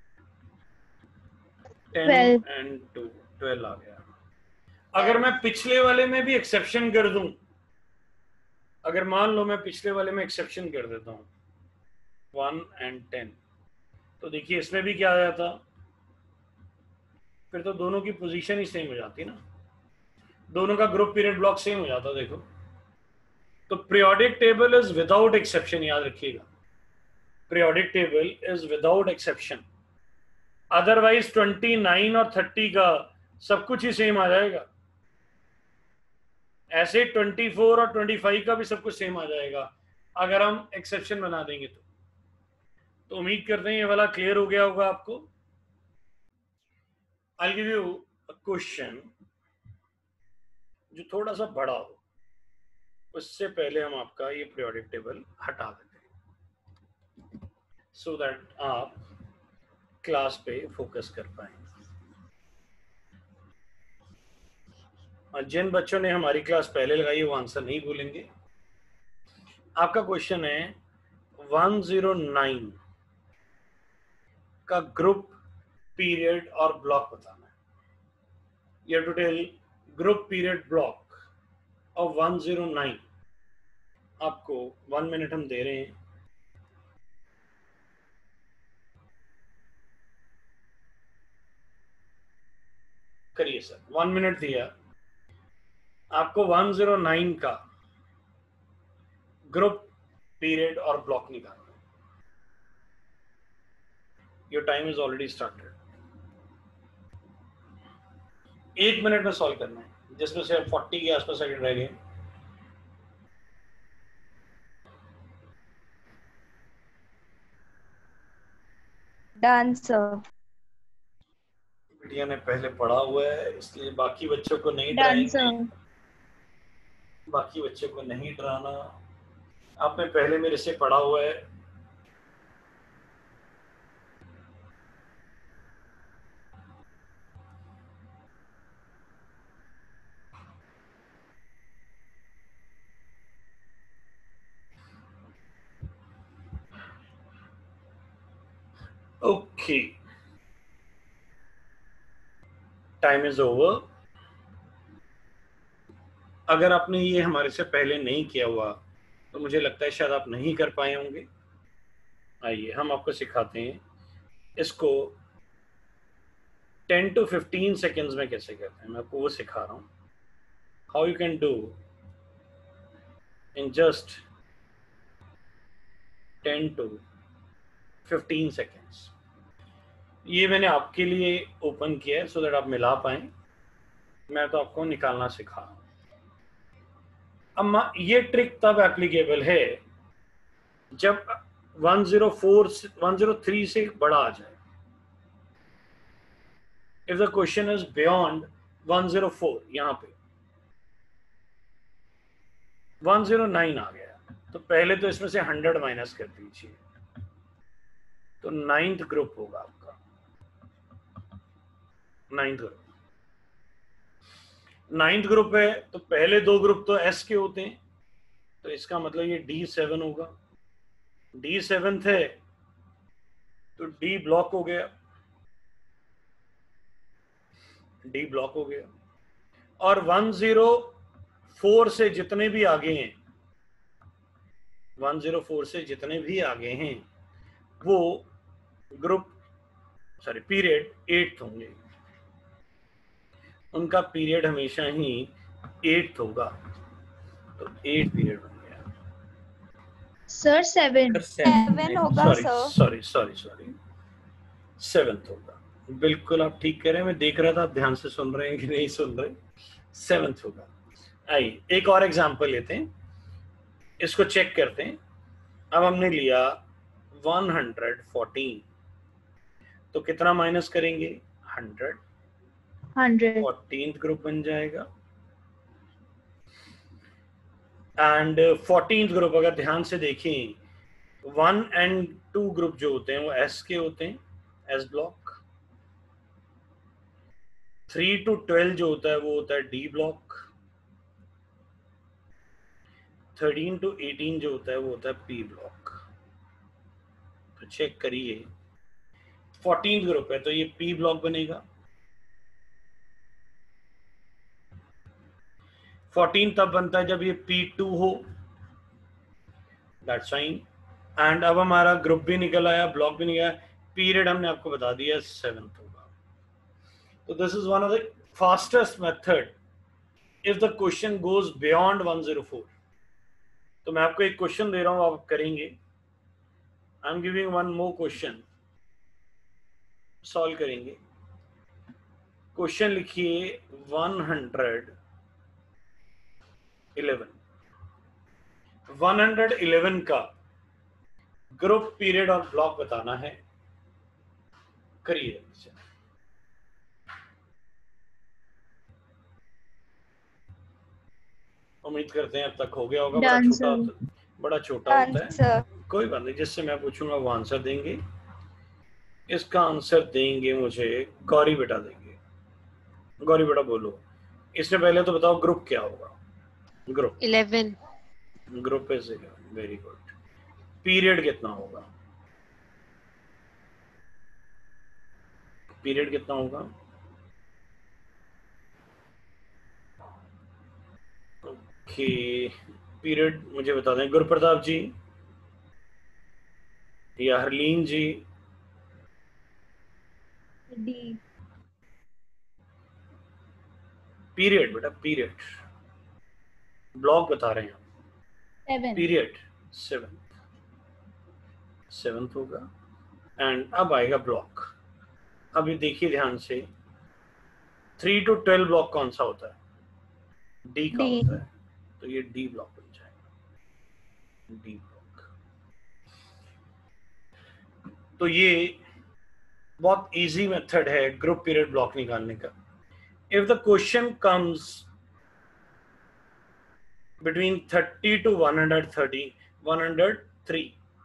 ten and two, twelve आ गया। अगर मैं पिछले वाले में भी एक्सेप्शन कर दूं, अगर मान लो मैं पिछले वाले में एक्सेप्शन कर देता हूं वन एंड टेन, तो देखिए इसमें भी क्या आ जाता? फिर तो दोनों की पोजीशन ही सेम हो जाती ना, दोनों का ग्रुप पीरियड ब्लॉक सेम हो जाता। देखो, तो periodic table is without exception, याद रखिएगा, periodic table is without exception. Otherwise twenty nine और थर्टी का सब कुछ ही सेम आ जाएगा। ऐसे ट्वेंटी फोर और ट्वेंटी फाइव का भी सब कुछ सेम आ जाएगा अगर हम एक्सेप्शन बना देंगे तो। तो उम्मीद करते हैं ये वाला क्लियर हो गया होगा आपको। I give you a question जो थोड़ा सा बड़ा हो, उससे पहले हम आपका ये पीरियोडिक टेबल हटा देते हैं सो so दैट आप क्लास पे फोकस कर पाए। और जिन बच्चों ने हमारी क्लास पहले लगाई वो आंसर नहीं भूलेंगे। आपका क्वेश्चन है वन ज़ीरो नाइन का ग्रुप पीरियड और ब्लॉक बताना है। You have to tell group period block of one zero nine. आपको वन मिनट हम दे रहे हैं। करिए सर, वन मिनट दिया। आपको वन ज़ीरो नाइन का ग्रुप, पीरियड और ब्लॉक निकालना है। Your time is already started. एक मिनट में सॉल्व करना है, जिसमें से फोर्टी के आसपास सेकंड रह गए। Done sir. बिटिया ने पहले पढ़ा हुआ है, इसलिए बाकी बच्चों को नहीं Done, डराएंगे, sir. बाकी बच्चों को नहीं डराना। आपने पहले मेरे से पढ़ा हुआ है। Okay, time is over. अगर आपने ये हमारे से पहले नहीं किया हुआ तो मुझे लगता है शायद आप नहीं कर पाए होंगे। आइए हम आपको सिखाते हैं इसको टेन टू फिफ्टीन सेकेंड्स में कैसे करते हैं। मैं आपको वो सिखा रहा हूँ, how you can do in just ten to fifteen seconds. ये मैंने आपके लिए ओपन किया है सो दैट आप मिला पाए। मैं तो आपको निकालना सिखा रहा हूं। अब ये ट्रिक तब एप्लीकेबल है जब one zero four one zero three से बड़ा आ जाए। If the question is beyond one zero four, यहां पे वन ज़ीरो नाइन आ गया तो पहले तो इसमें से हंड्रेड माइनस कर दीजिए, तो नाइन्थ ग्रुप होगा आपका। नाइन्थ ग्रुप नाइन्थ ग्रुप है तो पहले दो ग्रुप तो एस के होते हैं, तो इसका मतलब ये डी सेवन होगा। डी सेवन है तो डी ब्लॉक हो गया, डी ब्लॉक हो गया। और वन ज़ीरो फोर से जितने भी आगे हैं, वन ज़ीरो फोर से जितने भी आगे हैं वो ग्रुप सॉरी पीरियड एट होंगे, उनका पीरियड हमेशा ही एट होगा, तो एट पीरियड बन गया। Sir, seven. सेवन होगा sorry sir. Sorry sorry sorry seventh होगा। बिल्कुल आप ठीक कह रहे हैं, मैं देख रहा था आप ध्यान से सुन रहे हैं कि नहीं सुन रहे। सेवेंथ होगा। आइए एक और एग्जांपल लेते हैं, इसको चेक करते हैं। अब हमने लिया वन हंड्रेड फोर्टीन, तो कितना माइनस करेंगे? हंड्रेड। Hundred. फोर्टीन्थ ग्रुप बन जाएगा। एंड फोर्टीन्थ ग्रुप अगर ध्यान से देखें, वन एंड टू ग्रुप जो होते हैं वो एस के होते हैं, s block. Three to twelve जो होता है वो होता है D block. Thirteen to eighteen जो होता है वो होता है पी ब्लॉक। तो चेक करिए, फोर्टीन्थ ग्रुप है तो ये पी ब्लॉक बनेगा। फोर्टीन तब बनता है जब ये पी टू हो, दैट्स फाइन। एंड अब हमारा ग्रुप भी निकल आया, ब्लॉक भी निकल आया, पीरियड हमने आपको बता दिया सेवेंथ होगा। तो this is one of the fastest method if the question goes beyond one zero four. तो मैं आपको एक क्वेश्चन दे रहा हूं, आप करेंगे। I am giving one more question, solve करेंगे। क्वेश्चन लिखिए one hundred eleven. One hundred eleven का ग्रुप, पीरियड और ब्लॉक बताना है। करिए। उम्मीद करते हैं अब तक हो गया होगा। बड़ा Done, छोटा sir. बड़ा छोटा डन होता है, सर। कोई बात नहीं। जिससे मैं पूछूंगा वो आंसर देंगे। इसका आंसर देंगे मुझे गौरी बेटा देंगे। गौरी बेटा बोलो, इससे पहले तो बताओ ग्रुप क्या होगा? Group eleven. Group is eleven, very good. Period कितना होगा? पीरियड कितना होगा? ओके, पीरियड मुझे बता दें गुरुप्रताप जी या हरलीन जी। D. पीरियड बेटा, पीरियड ब्लॉक बता रहे हैं हम, सेवन पीरियड सेवन सेवंथ होगा। एंड अब आएगा ब्लॉक। अभी देखिए ध्यान से, थ्री टू ट्वेल्व ब्लॉक कौन सा होता है? डी का D. होता है, तो ये डी ब्लॉक बन जाएगा, डी ब्लॉक। तो ये बहुत इजी मेथड है ग्रुप पीरियड ब्लॉक निकालने का। If the question comes between thirty to one hundred thirty, one hundred three,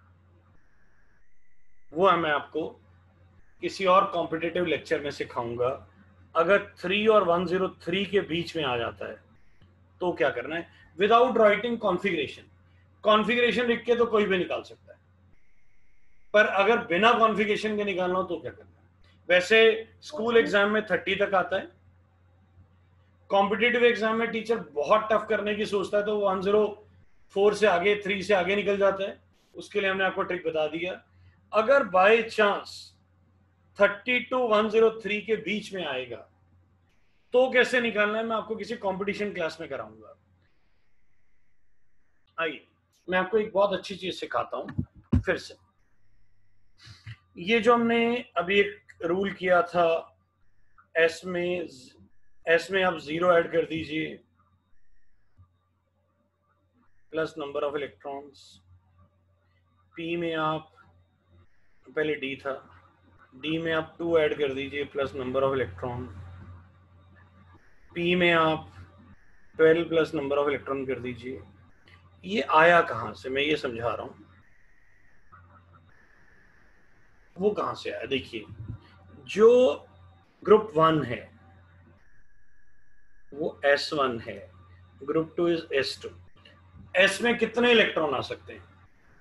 वो मैं आपको किसी और कॉम्पिटिटिव लेक्चर में सिखाऊंगा। अगर थ्री और वन जीरो थ्री के बीच में आ जाता है तो क्या करना है, विदाउट राइटिंग कॉन्फ़िगरेशन। कॉन्फ़िगरेशन लिख के तो कोई भी निकाल सकता है, पर अगर बिना कॉन्फ़िगरेशन के निकालना हो तो क्या करना है? वैसे स्कूल एग्जाम में थर्टी तक आता है, कॉम्पिटिटिव एग्जाम में टीचर बहुत टफ करने की सोचता है तो वन जीरो फोर से आगे, थ्री से आगे निकल जाता है। उसके लिए हमने आपको ट्रिक बता दिया। अगर by chance thirty to one zero three के बीच में आएगा तो कैसे निकालना है, मैं आपको किसी कंपटीशन क्लास में कराऊंगा। आइए मैं आपको एक बहुत अच्छी चीज सिखाता हूं फिर से। ये जो हमने अभी एक रूल किया था, एस में एस में आप जीरो ऐड कर दीजिए plus number of electrons, P में आप, पहले डी था, डी में आप टू ऐड कर दीजिए plus number of electron, P में आप twelve plus number of electron कर दीजिए। ये आया कहां से, मैं ये समझा रहा हूं। वो कहां से आया, देखिए जो ग्रुप वन है वो एस वन है, group two is S two. S में कितने इलेक्ट्रॉन आ सकते हैं?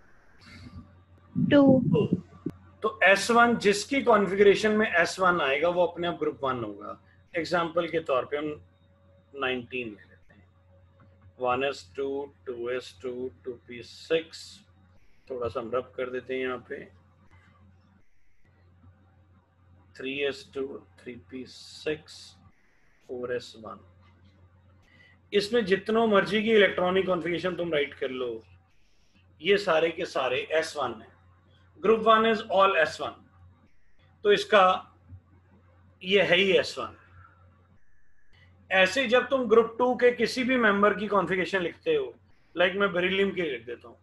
टू। तो एस वन जिसकी कॉन्फ़िगरेशन में एस वन आएगा वो अपने आप ग्रुप वन होगा। एग्जाम्पल के तौर पे हम नाइनटीन ले लेते हैं, one S two, two S two, two P six, थोड़ा सा हम रब कर देते हैं यहाँ पे, three S two, three P six, four S one. इसमें जितनों मर्जी की इलेक्ट्रॉनिक कॉन्फ़िगरेशन तुम राइट कर लो, ये सारे के सारे एस वन है। Group one is all S one, तो इसका ये है ही एस वन। ऐसे जब तुम ग्रुप टू के किसी भी मेंबर की कॉन्फ़िगरेशन लिखते हो, लाइक मैं बेरिलियम के लिख देता हूं,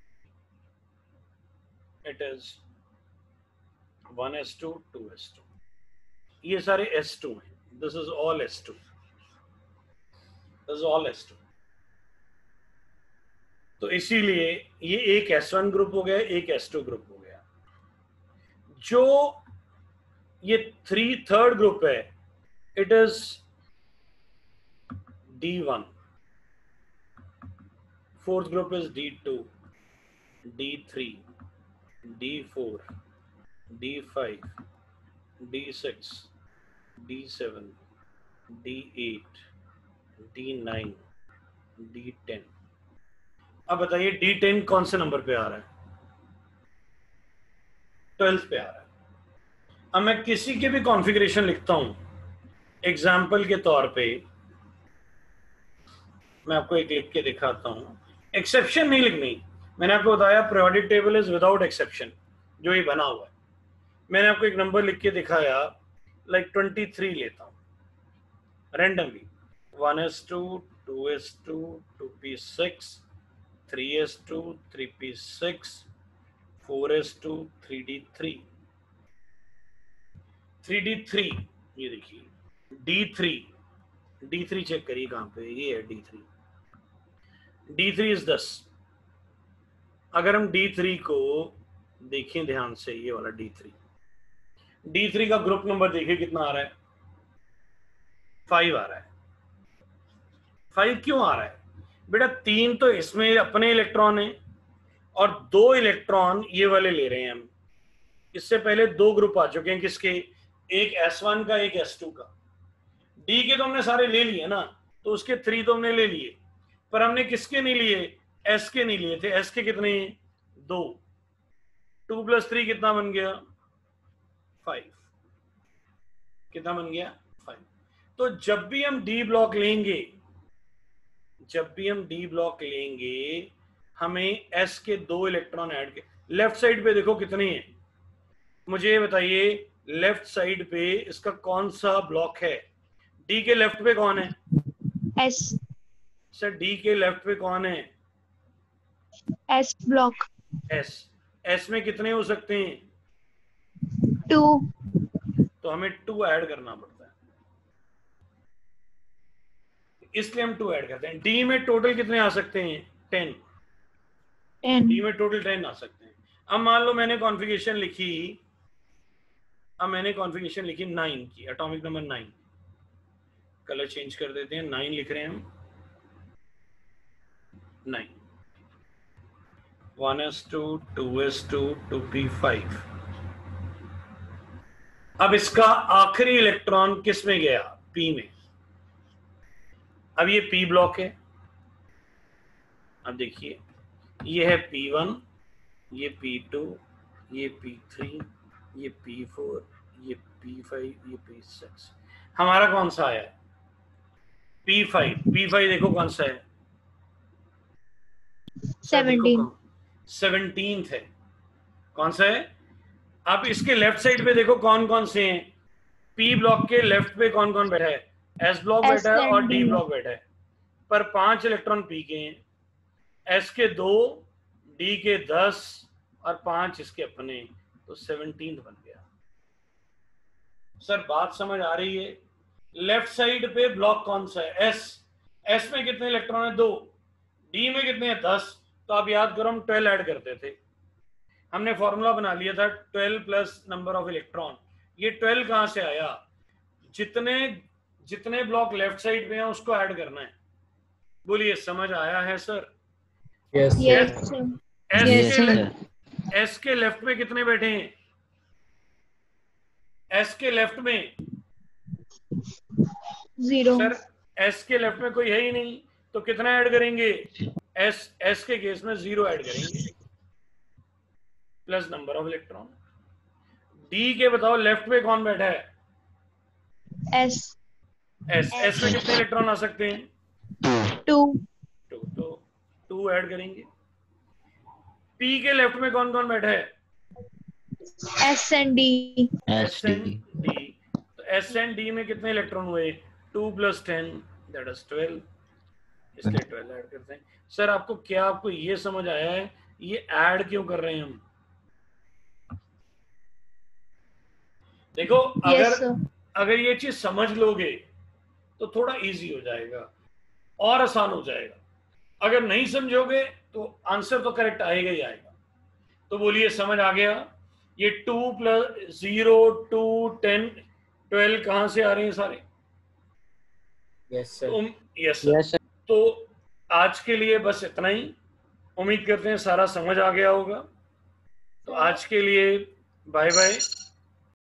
it is one S two, two S two, ये सारे एस टू हैं, this is all S two, this is all S two. तो इसीलिए ये एक एस वन ग्रुप हो गया, एक एस टू ग्रुप हो गया। जो ये थ्री थर्ड ग्रुप है, it is D one, fourth group is D two, D three, D four, D five, D six, D seven, D eight, D nine, D ten. अब बताइए D ten कौन से number पे आ रहा है? Twelfth पे आ रहा है। अब मैं किसी के भी कॉन्फ़िगरेशन लिखता हूं, एग्जाम्पल के तौर पे मैं आपको एक लिख के दिखाता हूं, एक्सेप्शन नहीं लिखनी। मैंने आपको बताया periodic table is without exception, जो ये बना हुआ है। मैंने आपको एक नंबर लिख के दिखाया, लाइक ट्वेंटी थ्री लेता हूं randomly, one S two, two S two, two P six, three S two, three P six, four S two, three D three, three D three, ये देखिए D three, D three check करिए कहां पे, ये है D three, D three is दस। अगर हम डी थ्री को देखें ध्यान से, ये वाला डी थ्री, डी थ्री का ग्रुप नंबर देखिए कितना आ रहा है, फाइव आ रहा है। फाइव क्यों आ रहा है बेटा? तीन तो इसमें अपने इलेक्ट्रॉन है और दो इलेक्ट्रॉन ये वाले ले रहे हैं हम। इससे पहले दो ग्रुप आ चुके हैं, किसके? एक एस वन का, एक एस टू का। डी के तो हमने सारे ले लिए ना, तो उसके थ्री तो हमने ले लिए, पर हमने किसके नहीं लिए? एस के नहीं लिए थे। एस के कितने? दो। टू प्लस थ्री कितना बन गया? फाइव। कितना बन गया? फाइव। तो जब भी हम डी ब्लॉक लेंगे, जब भी हम डी ब्लॉक लेंगे हमें एस के दो इलेक्ट्रॉन ऐड के, लेफ्ट साइड पे देखो कितनी है, मुझे ये बताइए लेफ्ट साइड पे इसका कौन सा ब्लॉक है? डी के लेफ्ट पे कौन है? एस सर डी के लेफ्ट पे कौन है? S block. एस एस में कितने हो सकते हैं? टू। तो हमें टू ऐड करना पड़ता है, इसलिए हम टू ऐड करते हैं। डी में टोटल कितने आ सकते हैं? टेन। टेन। डी में टोटल टेन आ सकते हैं। अब मान लो मैंने कॉन्फ़िगरेशन लिखी, अब मैंने कॉन्फ़िगरेशन लिखी नाइन की, atomic number nine, colour change कर देते हैं, नाइन लिख रहे हैं हम, nine, one S two, two S two, two P five. अब इसका आखिरी इलेक्ट्रॉन किस में गया? पी में। अब ये पी ब्लॉक है, अब देखिए ये है पी वन, ये पी टू, ये पी थ्री, ये पी फोर, ये पी फाइव, ये पी सिक्स। हमारा कौन सा आया? P five. पी फाइव देखो कौन सा है? सेवनटीन। सेवनटीन्थ है। कौन सा है? आप इसके लेफ्ट साइड पे देखो कौन कौन से हैं। पी ब्लॉक के लेफ्ट पे कौन कौन बैठा है? एस ब्लॉक बैठा है और डी ब्लॉक बैठा है, पर पांच इलेक्ट्रॉन पी के हैं, एस के दो, डी के दस और पांच इसके अपने, तो सेवनटीन्थ बन गया। सर बात समझ आ रही है? लेफ्ट साइड पे ब्लॉक कौन सा है? एस। एस में कितने इलेक्ट्रॉन है? दो। डी में कितने हैं? दस। तो आप याद करो हम ट्वेल्व ऐड करते थे, हमने फॉर्मूला बना लिया था twelve plus number of electron. ये ट्वेल्व कहां से आया? जितने जितने ब्लॉक लेफ्ट साइड पे हैं उसको ऐड करना है। बोलिए समझ आया है सर? यस एस यस के एस के लेफ्ट में कितने बैठे हैं? एस के लेफ्ट में जीरो। सर एस के लेफ्ट में कोई है ही नहीं, तो कितना ऐड करेंगे? एस एस के केस में जीरो ऐड करेंगे plus number of electron. D के बताओ लेफ्ट पे कौन बैठा है? एस। एस एस में कितने इलेक्ट्रॉन आ सकते हैं? टू। टू, तो टू ऐड करेंगे। पी के लेफ्ट में कौन कौन बैठा है? S and D. S and D. तो एस एंड डी में कितने इलेक्ट्रॉन हुए? Two plus ten, that is twelve, इसलिए ट्वेल्व ऐड करते हैं। सर आपको क्या आपको ये समझ आया है ये ऐड क्यों कर रहे हैं हम? देखो अगर yes, अगर ये चीज समझ लोगे तो थोड़ा इजी हो जाएगा और आसान हो जाएगा। अगर नहीं समझोगे तो आंसर तो करेक्ट आएगा ही आएगा। तो बोलिए समझ आ गया? ये two plus zero, two, ten, twelve कहां से आ रहे हैं सारे? Yes sir. Yes sir. तो आज के लिए बस इतना ही, उम्मीद करते हैं सारा समझ आ गया होगा। तो आज के लिए बाय बाय।